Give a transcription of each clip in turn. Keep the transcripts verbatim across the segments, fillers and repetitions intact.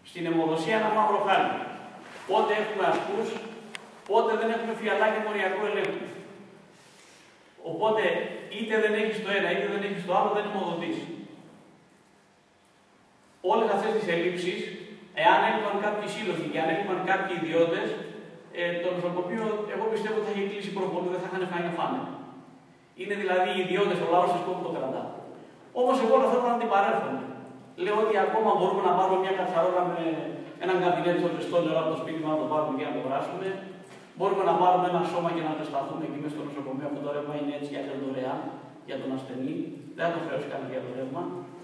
Στην αιμοδοσία ένα μαύρο χάλι. Πότε έχουμε ασκούς, πότε δεν έχουμε φιαλάκια μοριακού ελέγχου. Οπότε είτε δεν έχεις το ένα είτε δεν έχεις το άλλο, δεν αιμοδοτείς. Όλες αυτές τις ελλείψεις, εάν έλειπαν κάποιοι σύλλογοι και αν έλειπαν κάποιοι ιδιώτες, ε, το νοσοκομείο, εγώ πιστεύω ότι θα είχε κλείσει προπολού, δεν θα είχαν φάει να φάνε. Είναι δηλαδή οι ιδιώτες, ο λαός της που το κρατά. Όμως εγώ θέλω να την παρέρχομαι. Λέω ότι ακόμα μπορούμε να πάρουμε μια κατσαρόλα με έναν καμπινέτ στο ζεστό νερό από το σπίτι μας, να το πάρουμε και να το βράσουμε. Μπορούμε να πάρουμε ένα σώμα και να τεσταθούμε εκεί μέσα στο νοσοκομείο. Αυτό το ρεύμα είναι έτσι για δωρεάν για τον ασθενή. Δεν θα το χρεώσει κανένα για το ρεύμα.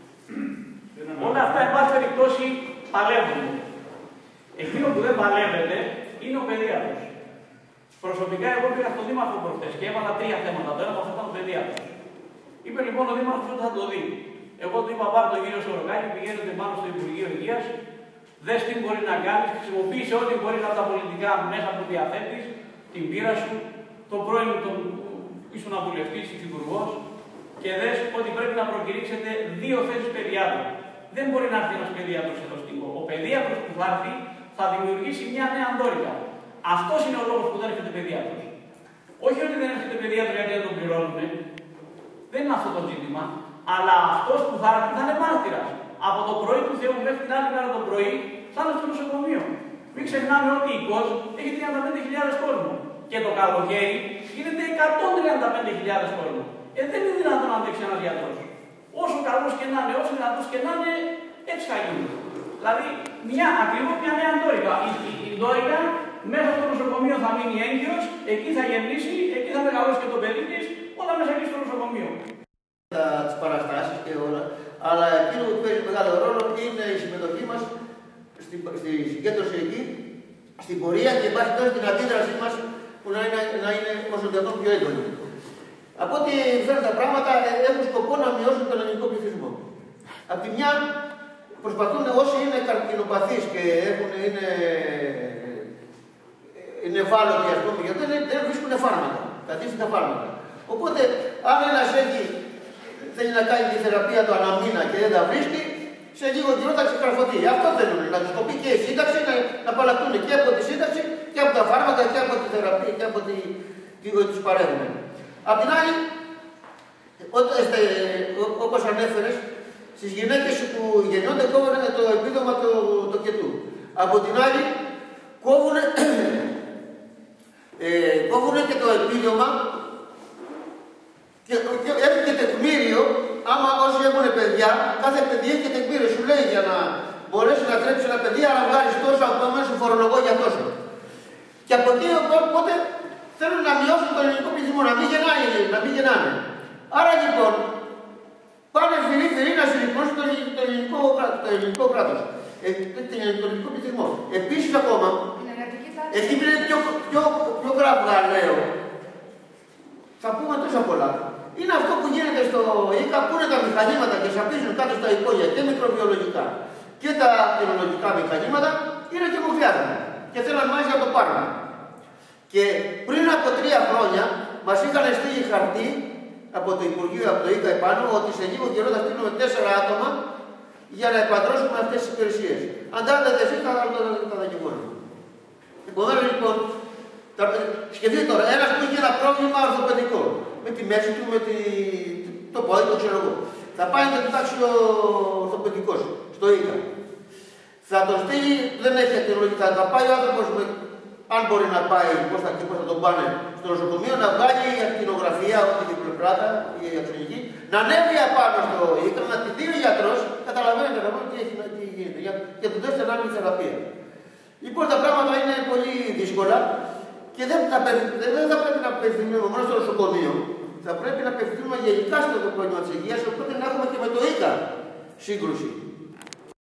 Όλα αυτά, εν πάση περιπτώσει, παλεύουν. Εκείνο που δεν παλεύεται είναι ο παιδίατρος. Προσωπικά, εγώ πήγα στον Δήμαρχο προχθές και έβαλα τρία θέματα. Το ένα από αυτά ήταν ο παιδίατρος. Είπε λοιπόν ο Δήμαρχος ότι θα το δει. Εγώ του είπα: πάρε τον κύριο Σοροκάκη, πηγαίνετε πάνω στο Υπουργείο Υγείας, δες τι μπορεί να κάνεις, χρησιμοποίησε ό,τι μπορεί από τα πολιτικά μέσα που διαθέτεις, την πείρα σου, τον πρώην τον ήσουν βουλευτής, υφυπουργός, και δες ότι πρέπει να προκηρύξετε δύο θέσεις παιδιάτρων. Δεν μπορεί να έρθει ένας παιδίατρος εδώ στην κόμμα. Ο παιδίατρος που θα έρθει θα δημιουργήσει μια νέα Αντόρικα. Αυτός είναι ο λόγος που δεν έρχεται παιδίατρος. Όχι ότι δεν έρχεται παιδίατρος γιατί δεν τον πληρώνουμε. Δεν είναι αυτό το ζήτημα. Αλλά αυτός που θα έρθει θα είναι μάρτυρας. Από το πρωί του Θεού μέχρι την άλλη μέρα το πρωί θα είναι στο νοσοκομείο. Μην ξεχνάμε ότι η ΚΟΣ έχει τριάντα πέντε χιλιάδες κόσμο. Και το καλοκαίρι γίνεται εκατόν τριάντα πέντε χιλιάδες κόσμο. Ε, δεν είναι δυνατόν να αντέξει ένας γιατρός. Όσο καλός και να είναι, όσο δυνατός και να είναι, έτσι θα γίνει. Δηλαδή, μια, ακριβώς μια νέα Ντόρικα. Η, η, η Ντόρικα μέσα στο νοσοκομείο θα μείνει έγκυος, εκεί θα γεννήσει, εκεί θα μεγαλώσει και το παιδί της, όλα μέσα εκεί στο νοσοκομείο. Τις παραστάσεις και όλα, αλλά εκείνο που παίζει μεγάλο ρόλο είναι η συμμετοχή μας στη, στη συγκέντρωση εκεί, στην πορεία και υπάρχει τώρα την αντίδρασή μας που να είναι, να είναι όσο δυνατόν πιο έντονη. Από ό,τι φέρνουν τα πράγματα, έχουν σκοπό να μειώσουν τον ελληνικό πληθυσμό. Απ' τη μια, προσπαθούν όσοι είναι καρκινοπαθείς και έχουν, είναι, είναι ευάλωτοι, ας πούμε, γιατί δεν, δεν βρίσκουν φάρμακα, τα αντίστοιχα φάρμακα. Οπότε, αν ένας έχει, θέλει να κάνει τη θεραπεία του αναμήνα και δεν τα βρίσκει, σε λίγο καιρό θα ξεκραφωθεί. Αυτό θέλουν, να τους κοπεί και η σύνταξη, να, να απαλλαχτούν και από τη σύνταξη και από τα φάρμακα και από τη θεραπεία και από τη, τη, τους παρέχουν. Απ' την άλλη, όπως ανέφερες, στις γυναίκες που γεννιόνται κόβουν το επίδομα του το κετού. Από την άλλη, κόβουν, ε, κόβουν και το επίδομα και, και έχει και τεκμήριο, άμα όσοι έχουν παιδιά, κάθε παιδί έχει και τεκμήριο, σου λέει για να μπορέσει να τρέψει ένα παιδί, αλλά βγάλεις τόσο από το μέσο φορολογό για τόσο. Και από εκεί οπότε θέλουν να μειώσουν τον ελληνικό πληθυσμό, να μην γεννάνε, να μην γεννάνε. Άρα λοιπόν, πάνε φυρί-φυρί να συρρυκνώσουν τον, τον ελληνικό, το ελληνικό κράτος, ε, τον ελληνικό πληθυσμό. Επίσης ακόμα, εκεί που είναι πιο, πιο, πιο γράβγα, λέω, θα πούμε τόσα πολλά. Είναι αυτό που γίνεται στο ΙΚΑ, που είναι τα μηχανήματα και σαπίζουν κάτω στα υπόγεια και μικροβιολογικά και τα κοινωνικά μηχανήματα, είναι και μοχλιάδια. Και θέλαν μάλιστα να το πάρουν. Και πριν από τρία χρόνια μας είχαν στείλει χαρτί από το Υπουργείο, από το ΙΚΑ επάνω, ότι σε λίγο καιρό θα στείλουμε τέσσερα άτομα για να επαντρώσουμε αυτές τις υπηρεσίες. Αν τα άλλα δεν θα τα δακιμώνουμε. Επομένως λοιπόν, σκεφτείτε τώρα, ένας που είχε ένα πρόβλημα ορθοπαιδικό, με τη μέση του, με τη... το πόδι, το ξέρω εγώ. Θα πάει να το κοιτάξει ο ορθοπαιδικός στο ΙΚΑ. Θα τον στείλει, δεν έχει ακτινολογία, θα πάει ο άνθρωπος με... αν μπορεί να πάει, πώς θα, πώς θα τον πάνε στο νοσοκομείο, να βγάλει η ακτινογραφία, ό,τι διπλοπράτα, η ακτινογική, να ανέβει απάνω στο ΙΚΑ, να τη δει ο γιατρός, καταλαβαίνετε να τι, έχει, τι γίνεται, για, για τον δώσει την άλλη θεραπεία. Λοιπόν, τα πράγματα είναι πολύ δύσκολα και δεν θα, δεν θα πρέπει να απευθυνούμε μόνο στο νοσοκομείο, θα πρέπει να απευθυνούμε γενικά στο πρόβλημα της υγείας, οπότε να έχουμε και με το ΙΚΑ σύγκρουση.